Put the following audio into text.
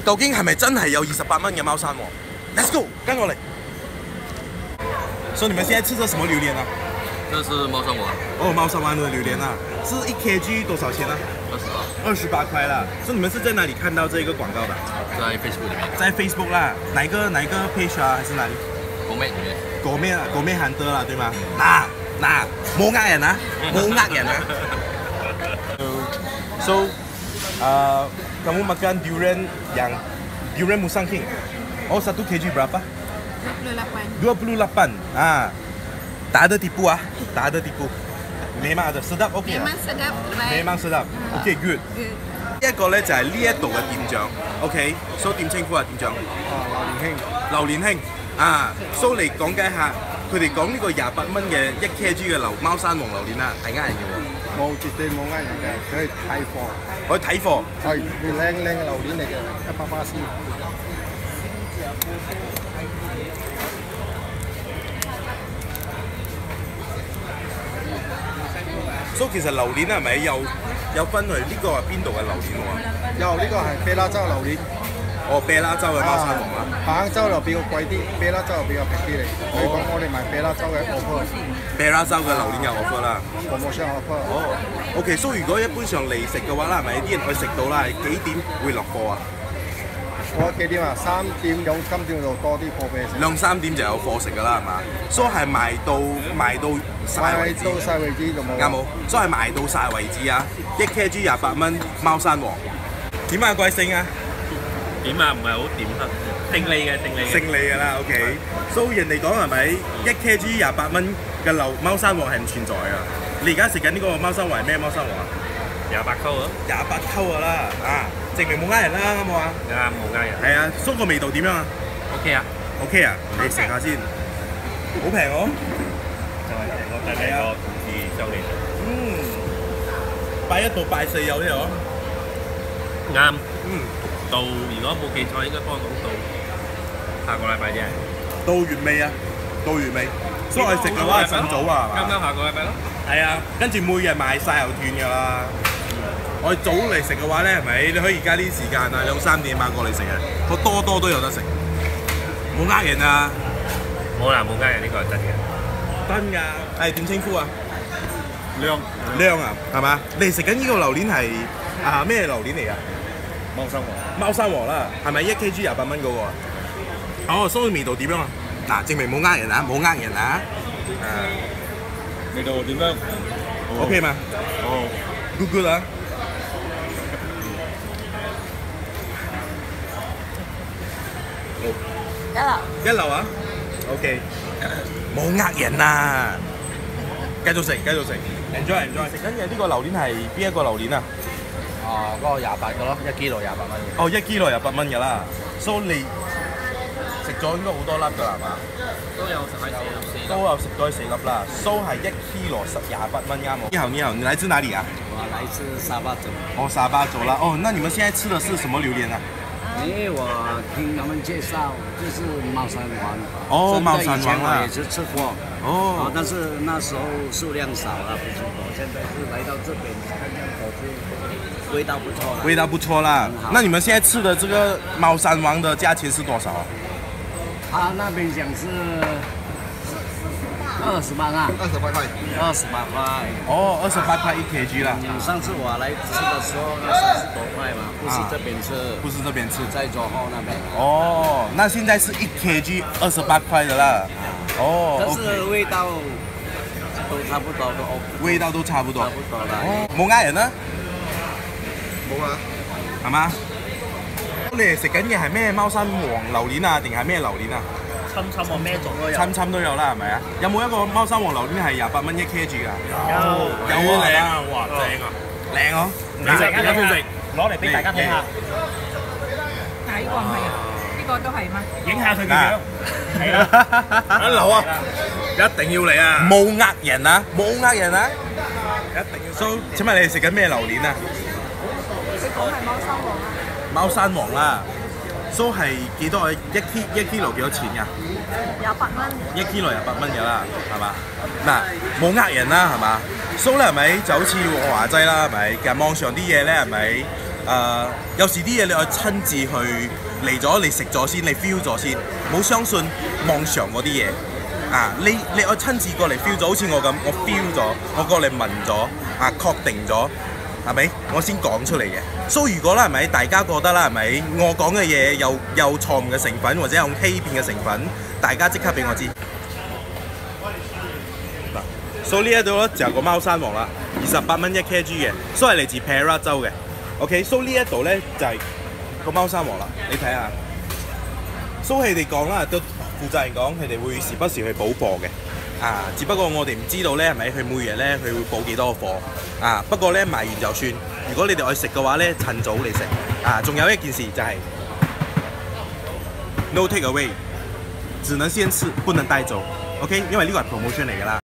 究竟係咪真係有28蚊嘅貓山王 ？Let's go， 跟我嚟。所以你們現在吃的什麼榴蓮啊？ 這是貓山王。 哦，貓山王的榴蓮啊，是1 kg 多少錢啊？28塊啦。所以你們是在哪裡看到這個廣告的？ 在 Facebook 裡面。 在 Facebook 啦，哪一個 page 啊？還是哪裡？ 狗妹裡面。 狗妹韓德啦，對嗎？嗱，冇呃人啊，冇呃人啊。So, kamu makan durian yang durian Musang King. Oh, 1 kg berapa? 28. Ah, tak ada tipu ah, tak ada tipu. Memang ada sedap, OK 啊。Memang sedap. OK, good. 呢一個咧就係呢一度嘅店長 ，OK。So 點稱呼啊，店長？榴蓮兄啊 ，So 嚟講解下，佢哋講呢個28蚊嘅1 kg 嘅貓山王榴蓮啊，係呃人嘅喎。 冇，絕對冇呃人嘅，佢係睇貨。 可以睇貨。 係，靚嘅榴蓮嚟嘅，100%先。 所以其實榴蓮係咪有分佢呢個係邊度嘅榴蓮喎？ 有呢個係啤拉州榴蓮。 哦，啤拉州嘅貓山王啦。 棒州就比較貴啲，啤拉州就比較平啲嚟。所以講我哋買啤拉州嘅 offer。 啤拉州嘅榴蓮有 offer 啦。 promotion offer。 哦 ，OK， 所以如果一般上嚟食嘅話啦，係咪啲人可以食到啦？幾點會落貨啊？ 我幾點啊？3點有今朝就多啲貨俾你食。 2、3點就有貨食㗎啦，係嘛？所以係賣到晒為止。 到晒為止就冇。 啱冇？所以係賣到晒為止啊！1 kg 28蚊貓山王。點啊，貴姓啊？ 點啊？唔係好點啊？姓李嘅。 姓李㗎啦 ，OK。所以人哋講係咪1 kg 28蚊嘅貓山王係唔存在㗎？你而家食緊呢個貓山王係咩貓山王啊 ？28溝啊 ！28溝㗎啦，啊！證明冇呃人啦，啱冇啊？ 啱，冇呃人。 係啊，酥個味道點樣啊 ？OK 啊 ，OK 啊，你食下先，好平哦。 就係我帶你個同事上嚟。 拜1到拜4有呢個。 啱。到如果冇記錯，應該幫到下個禮拜啫。 到月尾啊，到月尾。所以我哋食嘅話係晨早啊，係嘛？ 啱下個禮拜咯。 係啊，跟住每日賣晒又斷㗎啦。我哋早嚟食嘅話咧，係咪？你可以而家呢啲時間啊，2、3點過嚟食啊，個多都有得食，冇呃人啊！ 冇啦，冇呃人，呢個係真嘅。 真㗎，係點稱呼啊？ 亮啊，係嘛？你食緊呢個榴蓮係咩榴蓮嚟㗎？貓山王啦，係咪1 kg 28蚊嗰個啊？哦，所以味道點樣啊？嗱，證明冇呃人啊，冇呃人啊！ 味道點樣 ？OK 嘛？ 哦 ，good 啊！一流啊 ，OK， 冇呃人啊，繼續食，enjoy， 食緊嘅呢個榴蓮係邊一個榴蓮啊？ 嗰個28個咯，1 kg 28蚊。 哦，1 kg 28蚊㗎啦，所以你食咗應該好多粒㗎啦，係嘛？ 都有食咗4粒。 都有食咗4粒啦，所以係1 kg 28蚊啱冇？你好，你來自哪裡啊？ 我來自沙巴州。 哦，沙巴州啦，哦，那你們現在吃的是什麼榴蓮啊？ 因為我聽他們介紹，就是貓山王。 哦，貓山王啊！ 我也是吃過。哦。但是那時候數量少了，不是多。現在是來到這邊看看口味，味道不錯啦。 味道不錯啦。那你們現在吃的這個貓山王的價錢是多少啊？ 他那邊講是28啊。28塊。28塊。 哦，28塊1 kg 啦。 上次我來吃的時候，30多塊嘛，不是這邊吃。不是這邊吃，在左後那邊。 哦，那現在是1 kg 28塊的啦。哦。 但是味道都差不多，都 OK。 味道都差不多。 差不多啦。 哦，冇呃人啊？ 冇啊。 係嘛？你哋食緊嘅係咩貓山王榴蓮啊，定係咩榴蓮啊？ 侵我咩種都有。 侵都有啦，係咪啊？有冇一個貓山王榴蓮係28蚊1 kg 㗎？ 有啊！哇，正啊！ 靚哦！ 你食而家先食，攞嚟俾大家睇下。 呢個唔係啊？呢個都係嗎？ 影下佢嘅樣。係啦。 一流啊！一定要嚟啊！冇呃人啊！冇呃人啊！一定要。So，請問你哋食緊咩榴蓮啊？ 你講係貓山王啊？ 貓山王啦。So 係幾多啊？1 kg 幾多錢㗎 ？28蚊。 1 kg 28蚊㗎啦，係嘛？嗱，冇呃人啦，係嘛？So 咧係咪就好似我話齋啦，係咪？其實網上啲嘢咧係咪有時啲嘢你要親自去嚟咗，你食咗先，你 feel 咗先，冇相信網上嗰啲嘢。你要親自過嚟 feel 咗，好似我咁，我 feel 咗，我過嚟聞咗，確定咗，係咪？我先講出嚟嘅。所以如果啦，係咪大家覺得啦，係咪我講嘅嘢有錯誤嘅成分，或者有欺騙嘅成分，大家即刻俾我知。所以呢一度咧就係個貓山王啦，28蚊1 kg 嘅，所以係嚟自 Perak 州嘅。OK， 所以呢一度咧就係個貓山王啦，你睇下。所以佢哋講啦，都負責人講，佢哋會時不時去補貨嘅。只不過我哋唔知道咧，係咪佢每日咧佢會補幾多個貨。不過咧賣完就算。如果你哋愛食嘅話咧，趁早嚟食。仲有一件事就係 no take away， 只能先吃，不能帶走。OK， 因為呢個係 promotion 嚟㗎啦。